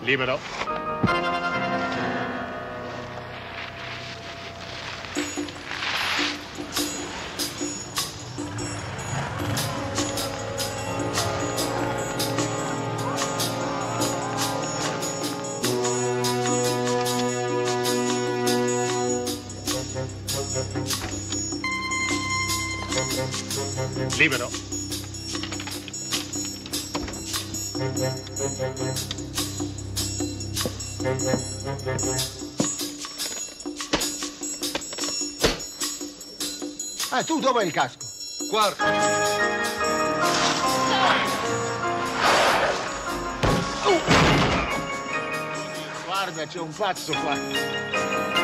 Libero. Libero. Ah, tu dov'è il casco? Quarto. Guarda, c'è un pazzo qua.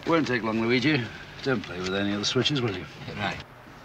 Won't take long, Luigi. Don't play with any of the switches, will you? Right.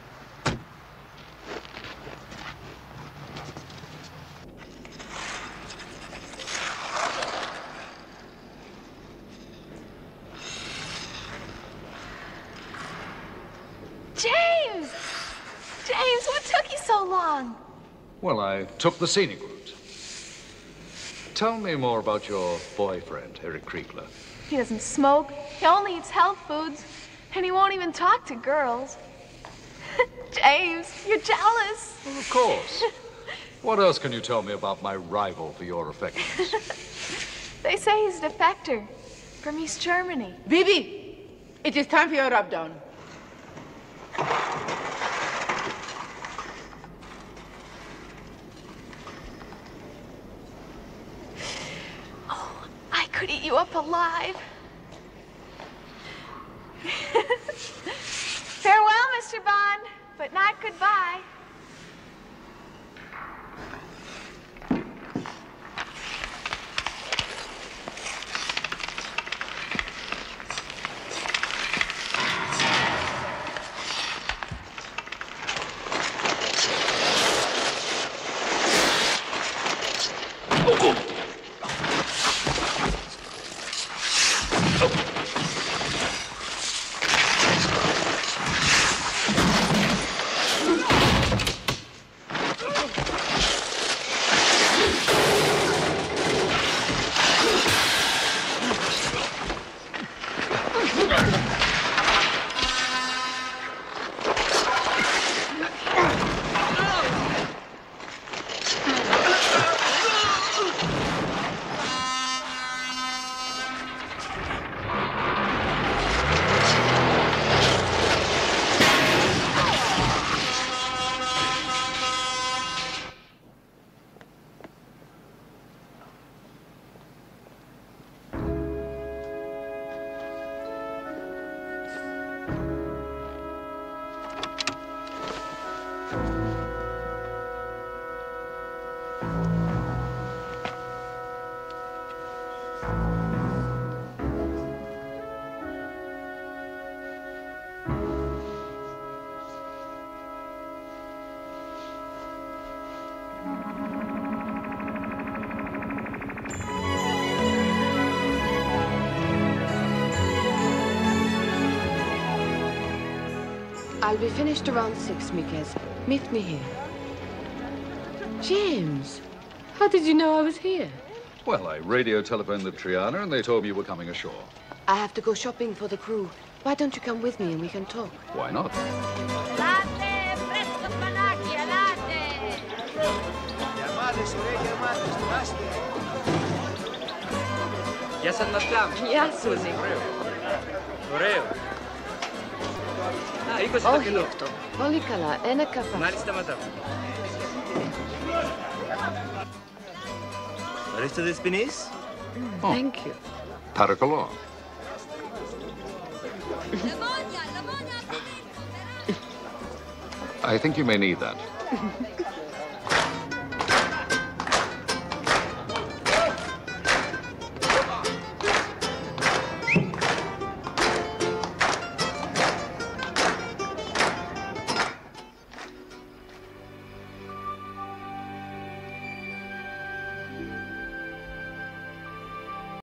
James! James, what took you so long? Well, I took the scenic route. Tell me more about your boyfriend, Eric Kriegler. He doesn't smoke, he only eats health foods, and he won't even talk to girls. James, you're jealous. Well, of course. What else can you tell me about my rival for your affections? They say he's a defector from East Germany. Bibi, it is time for your rub down. Oh, I could eat you up alive. Farewell, Mr. Bond, but not goodbye. I'll be finished around 6, Mikes. Meet me here. James, how did you know I was here? Well, I radio-telephoned the Triana, and they told me you were coming ashore. I have to go shopping for the crew. Why don't you come with me and we can talk? Why not? Latte, fresco panacchia, latte! Ja sam na tam. Ja, Susi. Ωραίο. Α, 20 το Όχι κιλό. αυτό. Πολύ καλά. Ένα καφέ. Μάλιστα, μαντάμ. Ορίστε δεσποινής. Thank you. Παρακαλώ. I think you may need that.